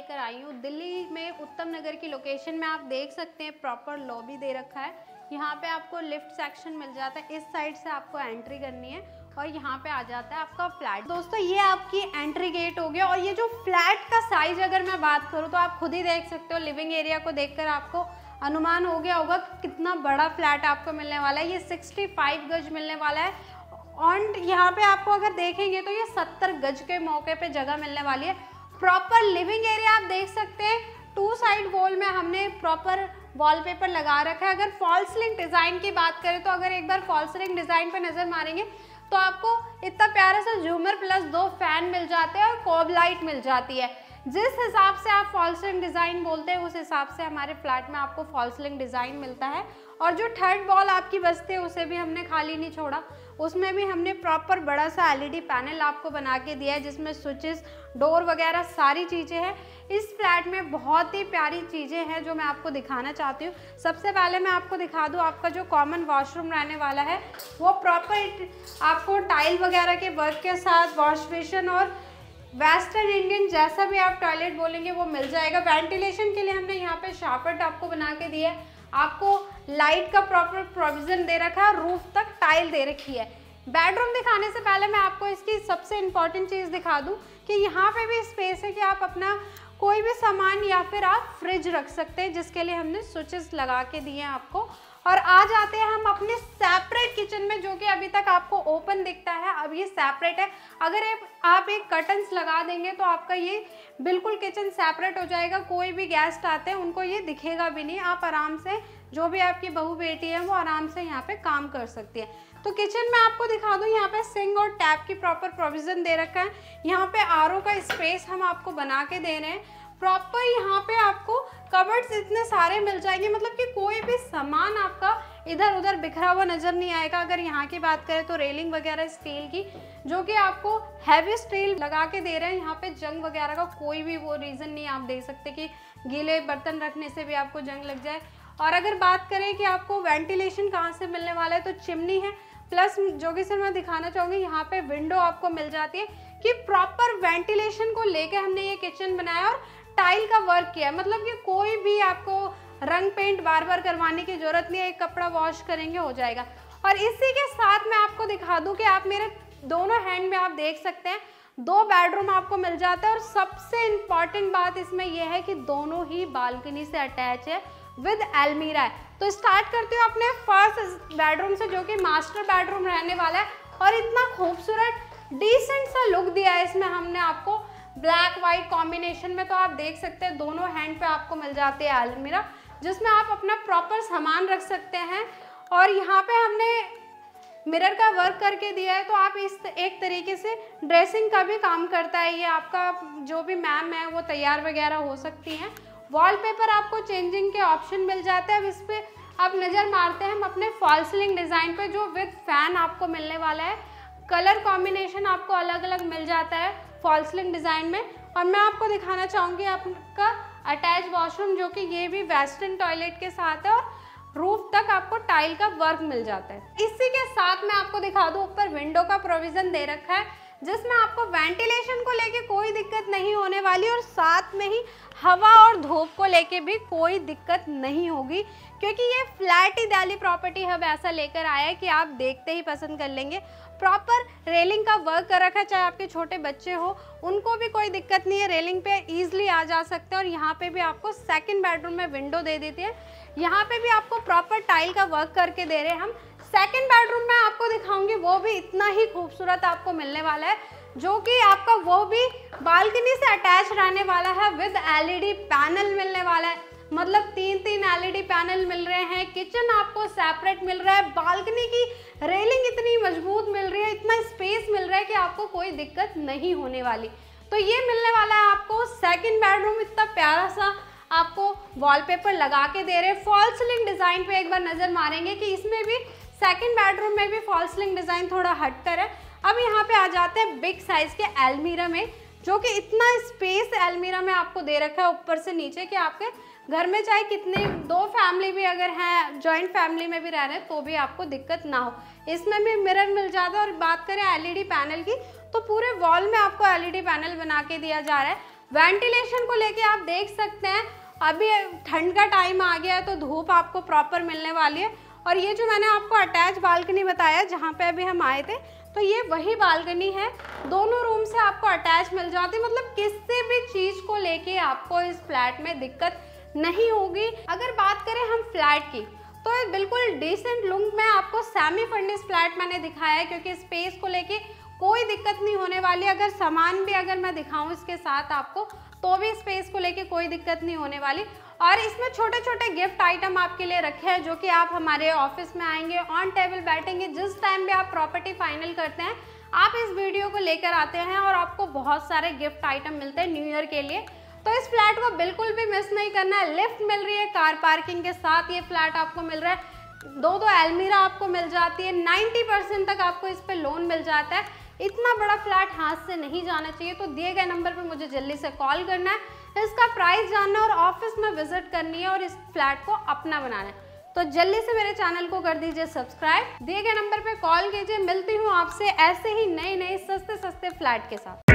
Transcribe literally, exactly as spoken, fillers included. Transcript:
लेकर आई हूँ दिल्ली में उत्तम नगर की लोकेशन में। आप देख सकते हैं प्रॉपर लॉबी दे रखा है। यहाँ पे आपको लिफ्ट सेक्शन मिल जाता है, इस साइड से आपको एंट्री करनी है और यहाँ पे आ जाता है आपका फ्लैट। दोस्तों ये आपकी एंट्री गेट हो गया। और ये जो फ्लैट का साइज अगर मैं बात करूँ तो आप खुद ही देख सकते हो, लिविंग एरिया को देखकर आपको अनुमान हो गया होगा कि कितना बड़ा फ्लैट आपको मिलने वाला है। ये पैंसठ गज मिलने वाला है और यहाँ पे आपको अगर देखेंगे तो ये सत्तर गज के मौके पे जगह मिलने वाली है। प्रॉपर लिविंग एरिया आप देख सकते हैं, टू साइड वॉल में हमने प्रॉपर वॉलपेपर लगा रखा है। अगर फॉल सीलिंग डिज़ाइन की बात करें तो अगर एक बार फॉल सीलिंग डिज़ाइन पे नज़र मारेंगे तो आपको इतना प्यारा सा झूमर प्लस दो फैन मिल जाते हैं और कॉब लाइट मिल जाती है। जिस हिसाब से आप फॉल सीलिंग डिज़ाइन बोलते हैं उस हिसाब से हमारे फ्लैट में आपको फॉल सीलिंग डिज़ाइन मिलता है। और जो थर्ड वॉल आपकी बचती है उसे भी हमने खाली नहीं छोड़ा, उसमें भी हमने प्रॉपर बड़ा सा एलईडी पैनल आपको बना के दिया है जिसमें स्विचेस, डोर वगैरह सारी चीज़ें हैं। इस फ्लैट में बहुत ही प्यारी चीज़ें हैं जो मैं आपको दिखाना चाहती हूँ। सबसे पहले मैं आपको दिखा दूँ, आपका जो कॉमन वॉशरूम रहने वाला है वो प्रॉपर आपको टाइल वगैरह के वर्क के साथ वॉश बेसिन और वेस्टर्न इंडियन जैसा भी आप टॉयलेट बोलेंगे वो मिल जाएगा। वेंटिलेशन के लिए हमने यहाँ पे शाफट आपको बना के दिया है। आपको लाइट का प्रॉपर प्रोविजन दे रखा है, रूफ तक टाइल दे रखी है। बेडरूम दिखाने से पहले मैं आपको इसकी सबसे इम्पॉर्टेंट चीज़ दिखा दूं कि यहाँ पे भी स्पेस है कि आप अपना कोई भी सामान या फिर आप फ्रिज रख सकते हैं, जिसके लिए हमने स्विचेस लगा के दिए हैं आपको। और आ जाते हैं हम अपने सेपरेट किचन में, जो कि अभी तक आपको ओपन दिखता है, अब ये सेपरेट है। अगर आप एक कर्टन्स लगा देंगे तो आपका ये बिल्कुल किचन सेपरेट हो जाएगा। कोई भी गेस्ट आते हैं उनको ये दिखेगा भी नहीं। आप आराम से, जो भी आपकी बहू बेटी है वो आराम से यहाँ पे काम कर सकती है। तो किचन में आपको दिखा दूँ, यहाँ पे सिंक और टैप की प्रॉपर प्रोविज़न दे रखा है। यहाँ पे आर ओ का स्पेस हम आपको बना के दे रहे हैं। प्रॉपर यहाँ पे आपको कबर्ड्स इतने सारे मिल जाएंगे, मतलब कि कोई भी सामान आपका इधर उधर बिखरा हुआ नज़र नहीं आएगा। अगर यहाँ की बात करें तो रेलिंग वगैरह स्टील की, जो कि आपको हैवी स्टील लगा के दे रहे हैं। यहाँ पे जंग वगैरह का कोई भी वो रीज़न नहीं आप दे सकते कि गीले बर्तन रखने से भी आपको जंग लग जाए। और अगर बात करें कि आपको वेंटिलेशन कहाँ से मिलने वाला है, तो चिमनी है, प्लस जो कि सर मैं दिखाना चाहूँगी यहाँ पे विंडो आपको मिल जाती है कि प्रॉपर वेंटिलेशन को लेकर हमने ये किचन बनाया और टाइल का वर्क किया है। मतलब कि कोई भी आपको रंग पेंट बार बार करवाने की जरूरत नहीं है, एक कपड़ा वॉश करेंगे हो जाएगा। और इसी के साथ मैं आपको दिखा दूं कि आप मेरे दोनों हैंड में आप देख सकते हैं दो बेडरूम आपको मिल जाता है। और सबसे इम्पॉर्टेंट बात इसमें यह है कि दोनों ही बालकनी से अटैच है विद अलमीरा है। तो स्टार्ट करते हो अपने फर्स्ट बेडरूम से, जो कि मास्टर बेडरूम रहने वाला है। और इतना खूबसूरत डिसेंट सा लुक दिया है इसमें हमने आपको ब्लैक वाइट कॉम्बिनेशन में। तो आप देख सकते हैं दोनों हैंड पे आपको मिल जाते हैं अलमीरा, जिसमें आप अपना प्रॉपर सामान रख सकते हैं। और यहाँ पे हमने मिरर का वर्क करके दिया है, तो आप इस एक तरीके से ड्रेसिंग का भी काम करता है। ये आपका जो भी मैम है वो तैयार वगैरह हो सकती हैं। वॉलपेपर आपको चेंजिंग के ऑप्शन मिल जाते हैं। अब इस पर अब नज़र मारते हैं हम अपने फॉल सीलिंग डिज़ाइन पे, जो विद फैन आपको मिलने वाला है। कलर कॉम्बिनेशन आपको अलग अलग मिल जाता है फॉल सीलिंग डिज़ाइन में। और मैं आपको दिखाना चाहूँगी आपका अटैच वॉशरूम, जो कि ये भी वेस्टर्न टॉयलेट के साथ है और रूफ तक आपको टाइल का वर्क मिल जाता है। इसी के साथ मैं आपको दिखा दूँ, ऊपर विंडो का प्रोविज़न दे रखा है जिसमें आपको वेंटिलेशन को लेके कोई दिक्कत नहीं होने वाली और साथ में ही हवा और धूप को लेके भी कोई दिक्कत नहीं होगी, क्योंकि ये फ्लैट ही दिल्ली प्रॉपर्टी हब ऐसा लेकर आया है कि आप देखते ही पसंद कर लेंगे। प्रॉपर रेलिंग का वर्क कर रखा है, चाहे आपके छोटे बच्चे हो उनको भी कोई दिक्कत नहीं है, रेलिंग पे ईजिली आ जा सकते हैं। और यहाँ पे भी आपको सेकंड बेडरूम में विंडो दे देती है। यहाँ पे भी आपको प्रॉपर टाइल का वर्क करके दे रहे हैं हम। सेकंड बेडरूम में आपको दिखाऊंगी, वो भी इतना ही खूबसूरत आपको मिलने वाला है, जो कि आपका वो भी बालकनी से अटैच रहने वाला है। विद एलईडी पैनल मिलने वाला है, मतलब तीन तीन एलईडी पैनल मिल रहे हैं। किचन आपको सेपरेट मिल रहा है, बालकनी की रेलिंग इतनी मजबूत मिल रही है, इतना स्पेस मिल रहा है कि आपको कोई दिक्कत नहीं होने वाली। तो ये मिलने वाला है आपको सेकंड बेडरूम। इतना प्यारा सा आपको वॉलपेपर लगा के दे रहे हैं। फॉल सीलिंग डिज़ाइन पे एक बार नज़र मारेंगे कि इसमें भी सेकंड बेडरूम में भी फॉल सीलिंग डिज़ाइन थोड़ा हटकर है। अब यहाँ पे आ जाते हैं बिग साइज़ के अलमीरा में, जो कि इतना स्पेस अलमीरा में आपको दे रखा है ऊपर से नीचे कि आपके घर में चाहे कितने दो फैमिली भी अगर हैं, जॉइंट फैमिली में भी रह रहे हैं तो भी आपको दिक्कत ना हो। इसमें भी मिरर मिल जाता है। और बात करें एलईडी पैनल की, तो पूरे वॉल में आपको एलईडी पैनल बना के दिया जा रहा है। वेंटिलेशन को लेके आप देख सकते हैं, अभी ठंड का टाइम आ गया है तो धूप आपको प्रॉपर मिलने वाली है। और ये जो मैंने आपको अटैच बालकनी बताया जहाँ पे अभी हम आए थे, तो ये वही बालकनी है। दोनों रूम से आपको अटैच मिल जाती है, मतलब किसी भी चीज़ को लेके आपको इस फ्लैट में दिक्कत नहीं होगी। अगर बात करें हम फ्लैट की, तो ये बिल्कुल डिसेंट लुक में आपको सेमी फर्निश्ड फ्लैट मैंने दिखाया है, क्योंकि स्पेस को लेके कोई दिक्कत नहीं होने वाली। अगर सामान भी अगर मैं दिखाऊं इसके साथ आपको, तो भी स्पेस को लेके कोई दिक्कत नहीं होने वाली। और इसमें छोटे छोटे गिफ्ट आइटम आपके लिए रखे हैं, जो कि आप हमारे ऑफिस में आएंगे, ऑन टेबल बैठेंगे, जिस टाइम भी आप प्रॉपर्टी फाइनल करते हैं आप इस वीडियो को लेकर आते हैं और आपको बहुत सारे गिफ्ट आइटम मिलते हैं न्यू ईयर के लिए। तो इस फ्लैट को बिल्कुल भी मिस नहीं करना है। लिफ्ट मिल रही है, कार पार्किंग के साथ ये फ्लैट आपको मिल रहा है, दो दो अलमीरा आपको मिल जाती है, नब्बे परसेंट तक आपको इस पे लोन मिल जाता है। इतना बड़ा फ्लैट हाथ से नहीं जाना चाहिए। तो दिए गए नंबर पे मुझे जल्दी से कॉल करना है, इसका प्राइस जानना और ऑफिस में विजिट करनी है और इस फ्लैट को अपना बनाना है। तो जल्दी से मेरे चैनल को कर दीजिए सब्सक्राइब, दिए गए नंबर पे कॉल कीजिए। मिलती हूँ आपसे ऐसे ही नए नए सस्ते सस्ते फ्लैट के साथ।